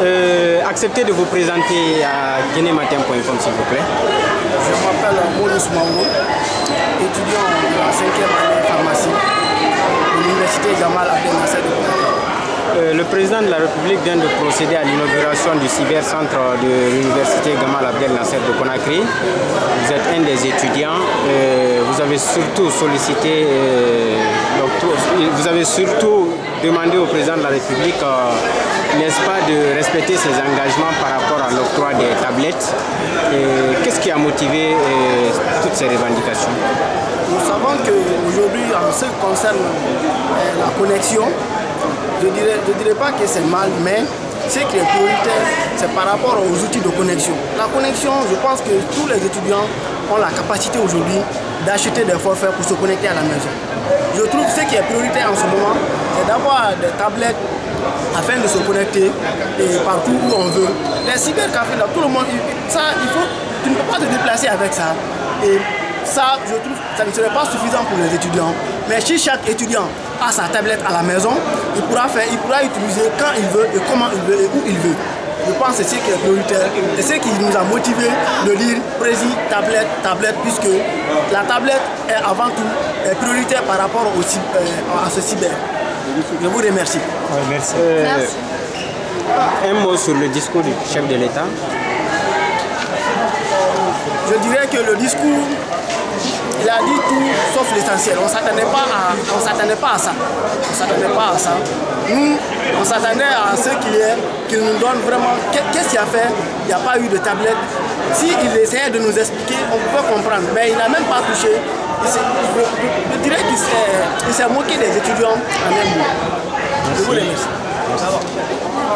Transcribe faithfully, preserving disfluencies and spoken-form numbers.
Euh, acceptez de vous présenter à guinée matin point com s'il vous plaît. Je m'appelle Maurice Mango, étudiant de la cinquième année pharmacie de l'université Gamal Abdel Nasser de Conakry. Euh, le président de la République vient de procéder à l'inauguration du cybercentre de l'université Gamal Abdel Nasser de Conakry. Vous êtes un des étudiants. Euh, vous avez surtout sollicité, euh, vous avez surtout demandé au président de la République, euh, n'est-ce pas, de respecter ses engagements par rapport à l'octroi des tablettes. Qu'est-ce qui a motivé euh, toutes ces revendications? Nous savons qu'aujourd'hui, en ce qui concerne euh, la connexion, je ne dirais, je dirais pas que c'est mal, mais ce qui est prioritaire, c'est par rapport aux outils de connexion. La connexion, je pense que tous les étudiants ont la capacité aujourd'hui d'acheter des forfaits pour se connecter à la maison. Je trouve que ce qui est prioritaire en ce moment, c'est d'avoir des tablettes afin de se connecter et partout où on veut. Les cybercafés, là, tout le monde, ça, il faut, tu ne peux pas te déplacer avec ça. Et ça, je trouve que ça ne serait pas suffisant pour les étudiants. Mais si chaque étudiant a sa tablette à la maison, il pourra faire, il pourra utiliser quand il veut et comment il veut et où il veut. Je pense que c'est ce qui est prioritaire et ce qui nous a motivé de lire Prési, tablette, tablette, puisque la tablette est avant tout est prioritaire par rapport au, euh, à ce cyber. Je vous remercie. Ouais, merci. Euh, merci. Un mot sur le discours du chef de l'État. Je dirais que le discours, il a dit tout sauf l'essentiel. On ne s'attendait pas à, on s'attendait pas à ça. On s'attendait pas à ça. Nous, on s'attendait à ce qu'il y ait, qu'il nous donne vraiment qu'est-ce qu'il a fait. Il n'y a pas eu de tablette. S'il essayait de nous expliquer, on peut comprendre. Mais il n'a même pas touché. Je, je, je dirais qu'il s'est moqué des étudiants en un mot. Je vous remercie.